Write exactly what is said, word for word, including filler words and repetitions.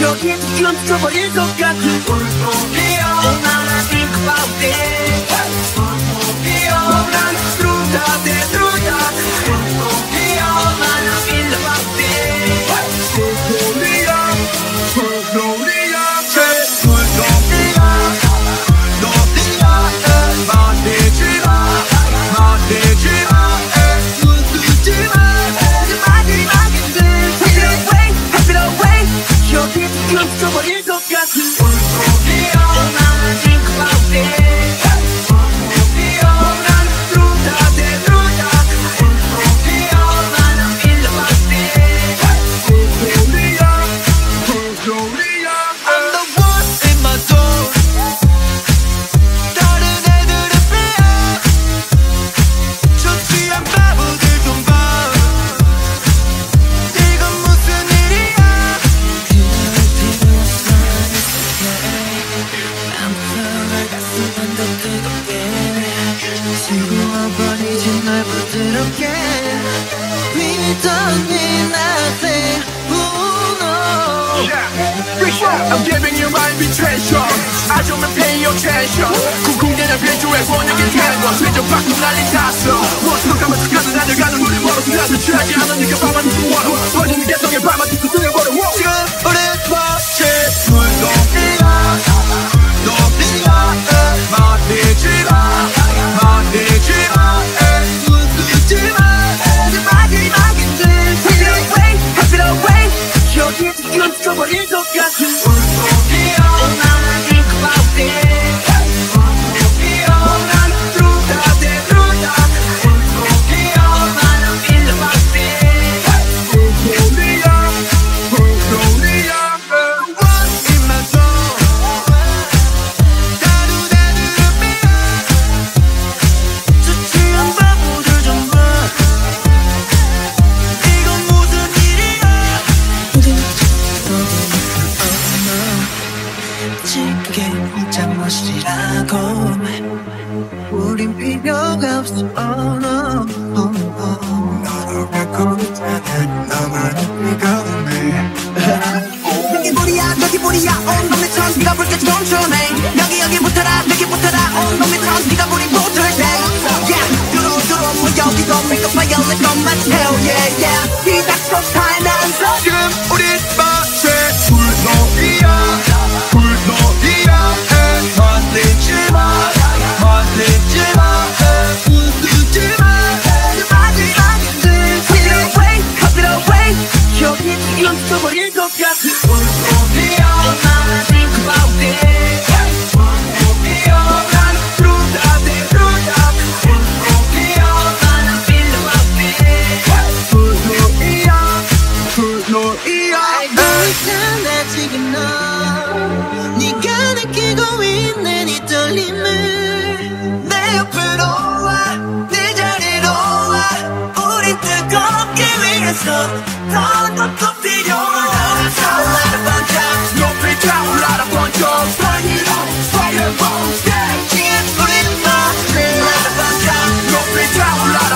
여기 멈춰버릴 것 같은 울음이여 나는 think about it 울음이여 난 through the day through the 울음이여 나는 feel about it 울음이여 울음이여 울음이여 너니야 말리지마 말리지마 눈 뜨지마 마지막인데 Happy away happy away 여기 멈춰버릴 것 같은 울음이여 나는 think about it 울음이여 난 through the day through the 울음이여 나는 feel about it 울음이여 울음이여 I'm the one in my zone 다른 애들은 빼야 초취한 바보들 좀 봐 이건 무슨 일이야 아무튼 가슴은 더 뜨겁게 지워버리지 널 부드럽게 We don't need nothing Ooh, no. Yeah, I'm giving you my invitation 아주면 pay your attention 궁금해나 비주얼 번역이 되는 건 세점 밖으로 난리 났어 무엇으로 가면 척하는 날려가는 우리 멀어서 나를 취하지 않으니까 밤만 두어로 퍼지는 개성의 밤만 툭툭 뚫려버려 지금 우리 마치 물동이야 너니야 말리지마 말리지마 눈 뜨지마 마지막인데 Happy away happy away 여기 멈춰버릴 것 같은 울음이여 나는 think about it 울음이여 난 through the day through the 울음이여 나는 feel about it 울음이여 울음이여 One in my zone 다른 애들은 빼야 초취한 바보들 좀 봐 이건 무슨 일이야 짙게 잠못이라고 우린 필요가 없어 oh, no. oh, oh. 너로 갖고 있다는 너만의 뜨거움을 여기 불이야 여기 불이야 온몸에 천 네가 불까지 멈춰내 여기 여기 붙어라 여기 붙어라 온몸에 천 네가 불이 붙을 때 Yeah 들어 들어 뭐 여기도 make a fire let go my tail Yeah yeah 이 닥쳐 타이난서 지금 우리 마치 불놀이야 불놀이야 말리지마 말리지마 눈 뜨지마 마지막인데 Happy away happy away 여기 멈춰버릴 것 같은 울음이여 나는 think about it 울음이여 난 through the day through the 울음이여 나는 feel about it 불놀이야 불놀이야 괜찮아 지금 너 네가 느끼고 있는 이 떨림을 내 옆으로 와네 자리로 와 우린 뜨겁게 위해서 더 것도 필요하다 타올라라 번쩍 높이 타올라라 번쩍 Burn it up Fireball Yeah 지금 우린 너 타올라라 번쩍 높이 타올라라